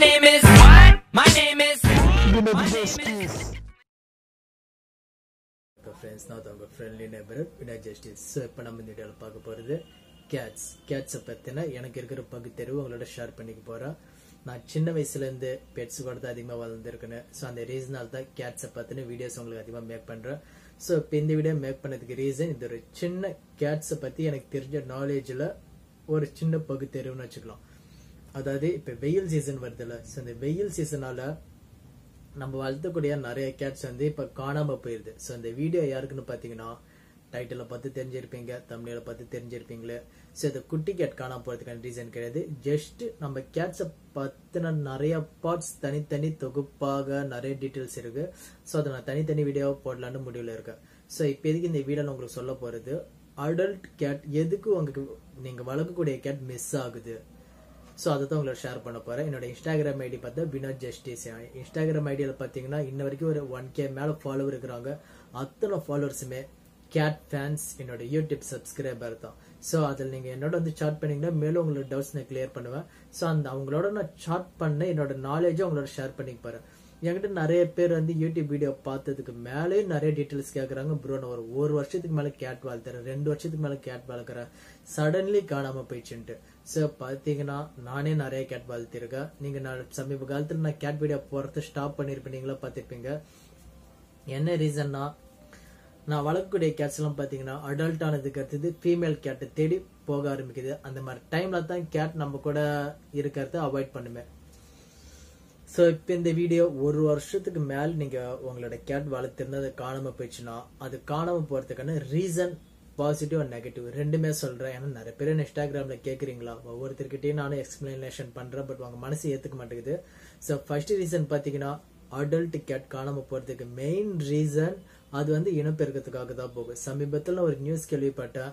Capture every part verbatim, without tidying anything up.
name is what? My name is my name is friends now the friendly neighborhood Vinay Justice. So இப்ப நம்ம இந்த வீடியோல பார்க்க போறது cats. Cats பத்தின எனக்கு இருக்கிற பகுத்தறிவு உங்களோட ஷேர் பண்ணிக்க போறேன். நான் சின்ன வயசுல இருந்து பெட்ஸ் கூட தான் அதிகமா வளர்ந்திருக்கேன். சோ அந்த ரீசனால தான் cats பத்தின வீடியோஸ் உங்களுக்கு அதிகமா மேக் பண்றேன். சோ இப்போ இந்த வீடியோ மேக் பண்ணதுக்கு ரீசன் இது ஒரு சின்ன cats பத்தி எனக்கு தெரிஞ்ச நாலேஜ்ல ஒரு சின்ன பகுத்தறிவுன்னு வச்சுக்கலாம். அதாவது இப்ப வெயில் சீசன் வருதுல, சோ இந்த வெயில் சீசனால நம்ம வளர்த்தக்கூடிய நிறைய கேட்ஸ் வந்து இப்ப காணாம போயிருது. சோ இந்த வீடியோ யாருக்குன்னு பாத்தீங்கன்னா டைட்டில பார்த்து தெரிஞ்சிருப்பீங்க, தம்ப்நெயில பார்த்து தெரிஞ்சிருப்பீங்களே. சோ இந்த குட்டி கேட் காணாம போறதுக்கான ரீசன் கிடையாது. ஜஸ்ட் நம்ம கேட்ஸ பத்தின நிறைய பார்ட்ஸ் தனித்தனி தொகுப்பாக நிறைய டீடைல்ஸ் இருக்கு. சோ அதை நான் தனித்தனி வீடியோ போடலான்னு முடிவுல இருக்கேன். சோ இப்ப எதுக்கு இந்த வீடியோ உங்களுக்கு சொல்ல போறது, அடல்ட் கேட் எதுக்கு உங்களுக்கு நீங்க வளர்க்கக்கூடிய கேட் மிஸ் ஆகுது. சோ அதை தான் உங்களோட ஷேர் பண்ண போறேன். என்னோட இன்ஸ்டாகிராம் ஐடி பார்த்தா வினோத் ஜஸ்டிஸ். இன்ஸ்டாகிராம் ஐடியில பாத்தீங்கன்னா இன்ன வரைக்கும் ஒரு ஒன் கே மேல ஃபாலோவர் இருக்கிறாங்க. அத்தனை ஃபாலோவர்ஸுமே கேட் ஃபேன்ஸ், என்னோட யூடியூப் சப்ஸ்கிரைபர் தான். சோ அதில் நீங்க என்னோட வந்து சாட் பண்ணீங்கன்னா மேலும் உங்களோட டவுட்ஸ் நான் கிளியர் பண்ணுவேன். சோ அந்த அவங்களோட நான் சாட் பண்ண என்னோட நாலேஜை அவங்களோட ஷேர் பண்ணிக்க போறேன். என்கிட்ட நிறைய பேர் வந்து யூடியூப் வீடியோ பார்த்ததுக்கு மேலே நிறைய டீடைல்ஸ் கேட்கறாங்க. ப்ரோ நான் ஒரு ஒரு வருஷத்துக்கு மேல கேட் வளர்த்துறேன், ரெண்டு வருஷத்துக்கு மேல கேட் வளர்க்குறேன், சடன்லி காணாம போயிடுச்சுன்ட்டு. சோ பாத்தீங்கன்னா நானே நிறைய கேட் வளர்த்திருக்கேன். நீங்க நான் சமீப காலத்துல நான் கேட் வீடியோ போறது ஸ்டாப் பண்ணிருப்பீங்களா பாத்திருப்பீங்க. என்ன ரீசன்னா, நான் வளர்க்கக்கூடிய கேட்ஸ் எல்லாம் பாத்தீங்கன்னா அடல்ட் ஆனதுக்கு அடுத்தது ஃபீமேல் கேட்டை தேடி போக ஆரம்பிக்குது. அந்த மாதிரி டைம்ல தான் கேட் நம்ம கூட இருக்கிறத அவாய்ட் பண்ணுமே. சோ இப்ப இந்த வீடியோ ஒரு வருஷத்துக்கு மேல நீங்க உங்களோட கேட் வளர்த்திருந்தா அது காணாம போயிடுச்சுன்னா அது காணாம போறதுக்கான ரீசன் பாசிட்டிவ் அண்ட் நெகட்டிவ் ரெண்டுமே சொல்றேன். ஏன்னா நிறைய பேர் இன்ஸ்டாகிராம்ல கேக்குறீங்களா, ஒவ்வொருத்தர்கிட்டயும் நானும் எக்ஸ்பிளனேஷன் பண்றேன், பட் உங்க மனசு ஏத்துக்க மாட்டேங்குது. சோ ஃபர்ஸ்ட் ரீசன் பாத்தீங்கன்னா அடல்ட் கேட் காணாம போறதுக்கு மெயின் ரீசன் அது வந்து இனப்பெருக்கத்துக்காக தான் போகும். சமீபத்துல ஒரு நியூஸ் கேள்விப்பட்டேன்,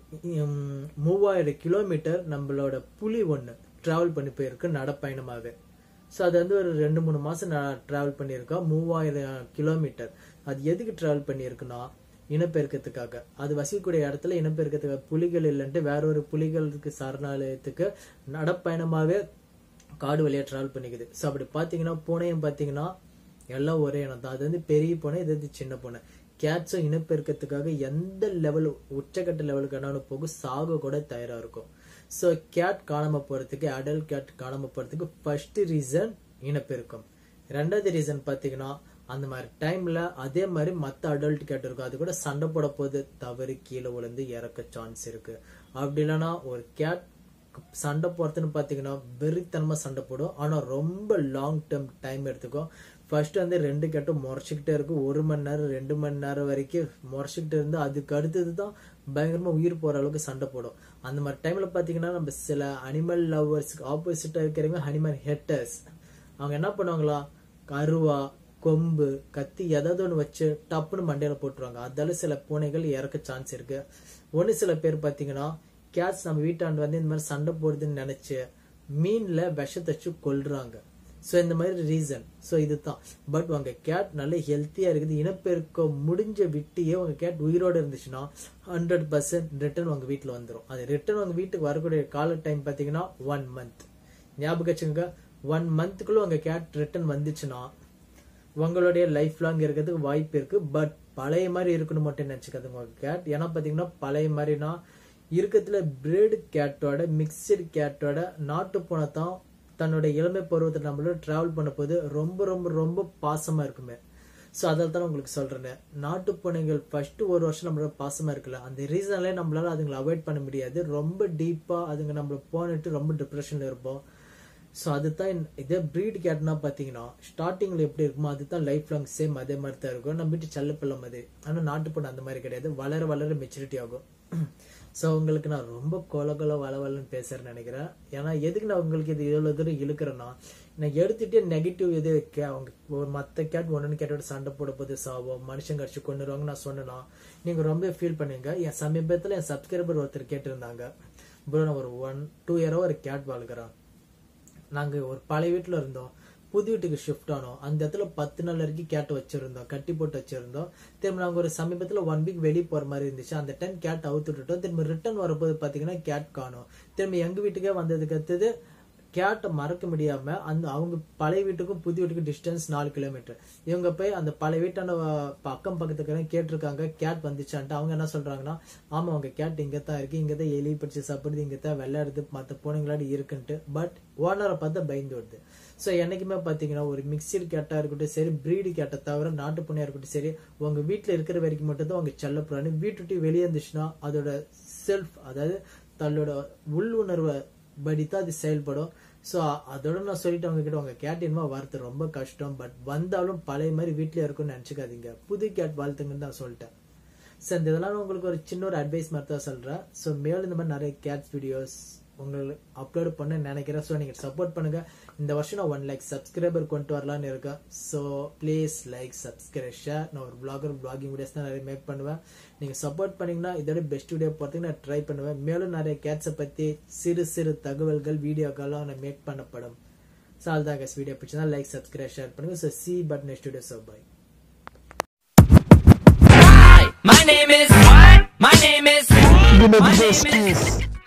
மூவாயிரம் கிலோமீட்டர் நம்மளோட புலி ஒண்ணு டிராவல் பண்ணி போயிருக்கு நடப்பயணமாக. சோ அது வந்து ஒரு ரெண்டு மூணு மாசம் டிராவல் பண்ணிருக்கோம், மூவாயிரம் கிலோமீட்டர். அது எதுக்கு டிராவல் பண்ணிருக்குன்னா இனப்பெருக்கத்துக்காக. அது வசிக்கக்கூடிய இடத்துல இனப்பெருக்கத்துக்காக புலிகள் இல்லைன்ட்டு வேற ஒரு புலிகளுக்கு சரணாலயத்துக்கு நடப்பயணமாவே காடு வழியா டிராவல் பண்ணிக்குது. சோ அப்படி பாத்தீங்கன்னா பூனையும் பாத்தீங்கன்னா எல்லாம் ஒரே இனம் தான். அது வந்து பெரிய பூனை, இது வந்து சின்ன பூனை. கேட்ஸும் இனப்பெருக்கத்துக்காக எந்த லெவல் உச்சக்கட்ட லெவலுக்கு வேணாலும் போகும், சாக கூட தயாரா இருக்கும். சோ கேட் காணாம போறதுக்கு, அடல்ட் கேட் காணாம போறதுக்கு ஃபர்ஸ்ட் ரீசன் இனப்பெருக்கம். ரெண்டாவது ரீசன் பாத்தீங்கன்னா அந்த மாதிரி டைம்ல அதே மாதிரி மத்த அடல்ட் கேட் இருக்கும், அது கூட சண்டை போட போது தவறி கீழே விழுந்து இறக்க சான்ஸ் இருக்கு. அப்படி இல்லைன்னா ஒரு கேட் சண்டை போறதுன்னு பாத்தீங்கன்னா வெறித்தனமா சண்டை போடும், ஆனா ரொம்ப லாங் டேர்ம் டைம் எடுத்துக்கும். ஃபர்ஸ்ட் வந்து ரெண்டு கேட்டும் முறைச்சிக்கிட்டே இருக்கும், ஒரு மணி நேரம் ரெண்டு மணி நேரம் வரைக்கும் முறைச்சிக்கிட்டு இருந்து அதுக்கு அடுத்ததுதான் பயங்கரமா உயிர் போற அளவுக்கு சண்டை போடும். அந்த மாதிரி டைம்ல பாத்தீங்கன்னா நம்ம சில அனிமல் லவர்ஸ்க்கு ஆப்போசிட்டா இருக்கிறவங்க அனிமல் ஹெட்டர்ஸ், அவங்க என்ன பண்ணுவாங்களா, கருவா கொம்பு கத்தி ஏதாவது ஒண்ணு வச்சு டப்புன்னு மண்டையில போட்டுருவாங்க. அதால சில பூனைகள் இறக்க சான்ஸ் இருக்கு. ஒண்ணு சில பேர் பாத்தீங்கன்னா கேட்ஸ் நம்ம வீட்டாண்டு வந்து இந்த மாதிரி சண்டை போடுதுன்னு நினைச்சு மீன்ல விஷத்தை வச்சு கொல்றாங்க. சோ இந்த மாதிரி ரீசன். சோ இதுதான். பட் உங்க கேட் நல்ல ஹெல்த்தியா இருக்குது, இனப்பெருக்க முடிஞ்ச விட்டியே உங்க கேட் உயிரோட இருந்துச்சுன்னா ஹண்ட்ரட் பர்சன்ட் ரிட்டர்ன் உங்க வீட்டுல வந்துடும். அது ரிட்டர்ன் உங்க வீட்டுக்கு வரக்கூடிய கால டைம் பாத்தீங்கன்னா ஒன் மந்த். ஞாபகம் வச்சுங்க, ஒன் மந்த்துக்குள்ள உங்க கேட் ரிட்டர்ன் வந்துச்சுன்னா உங்களுடைய லைஃப் லாங் இருக்கிறதுக்கு வாய்ப்பு இருக்கு. பட் பழைய மாதிரி இருக்கணும் மட்டும் நினைச்சுக்காதுங்க உங்க கேட். ஏன்னா பாத்தீங்கன்னா பழைய மாதிரினா இருக்கிறதுல பிரீடு கேட்டோட மிக்சடு கேட்டோட நாட்டு பூனை தான் தன்னோட இளமை பருவத்தை நம்மளோட டிராவல் பண்ண போது ரொம்ப ரொம்ப ரொம்ப பாசமா இருக்குமே. சோ அதால தான் உங்களுக்கு சொல்றேன், நாட்டு பூனைகள் ஃபர்ஸ்ட் ஒரு வருஷம் நம்மளோட பாசமா இருக்குல்ல, அந்த ரீசன்ல நம்மளால அதுங்களை அவாய்ட் பண்ண முடியாது. ரொம்ப டீப்பா அதுங்க நம்மள போனிட்டு ரொம்ப டிப்ரெஷன்ல இருப்போம். சோ அதுதான் இதே பிரீட் கேட்னா பாத்தீங்கன்னா ஸ்டார்டிங்ல எப்படி இருக்குமோ அதுதான் லைஃப் லாங் சேம் அதே மாதிரி தான் இருக்கும். நம்ம வீட்டு செல்ல பிள்ளை மாதிரி. ஆனா நாட்டு பூனை அந்த மாதிரி கிடையாது, வளர வளர மெச்சூரிட்டி ஆகும். சோ உங்களுக்கு நான் ரொம்ப கொல கொல வள வளன்னு பேசுறேன்னு நினைக்கிறேன். ஏன்னா எதுக்கு நான் உங்களுக்கு இது இவ்வளவு தூரம் இழுக்கிறேன்னா, நான் எடுத்துட்டே நெகட்டிவ் எது அவங்க ஒரு மத்த கேட் ஒன்னு கேட்டோட சண்டை போட போது சாவோம், மனுஷங்க அடிச்சு கொண்டுருவாங்க நான் சொன்னா நீங்க ரொம்ப ஃபீல் பண்ணுவீங்க. என் சமீபத்துல என் சப்ஸ்கிரைபர் ஒருத்தர் கேட்டிருந்தாங்க, ப்ரோ நான் ஒரு ஒன் டூ இயரோ ஒரு கேட் வளர்க்குறேன், நாங்க ஒரு பழைய வீட்டுல இருந்தோம், புது வீட்டுக்கு ஷிஃப்ட் ஆனோம், அந்த இடத்துல பத்து நாள் வரைக்கும் கேட் வச்சிருந்தோம், கட்டி போட்டு வச்சிருந்தோம். திரும்ப நாங்க ஒரு சமீபத்துல ஒன் வீக் வெளியே போற மாதிரி இருந்துச்சு, அந்த டைம் கேட் அவுத்து விட்டுட்டோம். திரும்ப ரிட்டர்ன் வரப்போது பாத்தீங்கன்னா கேட் காணோம். திரும்ப எங்க வீட்டுக்கே வந்ததுக்கு அடுத்தது கேட்டை மறக்க முடியாம அந்த அவங்க பழைய வீட்டுக்கும் புதிய வீட்டுக்கும் டிஸ்டன்ஸ் நாலு கிலோமீட்டர். இவங்க போய் அந்த பழைய வீட்டான அக்கம் பக்கத்துக்கு கேட்டிருக்காங்க கேட் வந்துச்சான்ட்டு. அவங்க என்ன சொல்றாங்கன்னா, ஆமா அவங்க கேட் இங்கதான் இருக்கு, இங்கதான் எலி பிடிச்சி சாப்பிடுது, இங்கதான் விளையாடுது, மற்ற பூனைங்களாடி இருக்குன்ட்டு. பட் ஓனரை பார்த்தா பயந்து வருது. ஸோ என்னைக்குமே பாத்தீங்கன்னா ஒரு மிக்சடு கேட்டா இருக்கட்டும் சரி, பிரீடு கேட்டை தவிர நாட்டு பூனையா இருக்கட்டும் சரி, உங்க வீட்டுல இருக்கிற வரைக்கும் மட்டும் தான் உங்க செல்ல புறாணி. வீட்டு வெளியே இருந்துச்சுன்னா அதோட செல்ஃப், அதாவது தன்னோட உள்ளுணர்வை படித்தான் அது செயல்படும். ஸோ அதோட நான் சொல்லிட்டு அவங்க கிட்ட உங்க கேட் இனிமே வளர்த்து ரொம்ப கஷ்டம், பட் வந்தாலும் பழைய மாதிரி வீட்டுல இருக்கும்னு நினைச்சுக்காதீங்க, புது கேட் வளர்த்துங்கன்னு தான் சொல்லிட்டேன். ஸோ இந்த இதெல்லாம் உங்களுக்கு ஒரு சின்ன ஒரு அட்வைஸ் மாதிரி தான் சொல்றேன். ஸோ மேலும் இந்த மாதிரி நிறைய கேட்ஸ் வீடியோஸ் உங்களுக்கு அப்லோட் பண்ண நினைக்கிறேன். ஸோ நீங்க சப்போர்ட் பண்ணுங்க. இந்த வருஷம் நான் ஒன் லைக் சப்ஸ்கிரைபர் கொண்டு வரலான்னு இருக்கேன். So please like subscribe share. நான் ஒரு பிளாகர் பிளாகிங் வீடியோஸ் தான் நிறைய மேக் பண்ணுவேன். நீங்க சப்போர்ட் பண்ணீங்கன்னா இதோட பெஸ்ட் வீடியோ போறதுக்கு நான் ட்ரை பண்ணுவேன். மேலும் நிறைய கேட்ஸை பத்தி சிறு சிறு தகவல்கள் வீடியோக்கெல்லாம் நான் மேக் பண்ணப்படும். ஸோ அதுதான் கேஸ் வீடியோ பிடிச்சா லைக் சப்ஸ்கிரைப் ஷேர் பண்ணுங்க. So see but next video. So bye. My name is. My name is. My name is.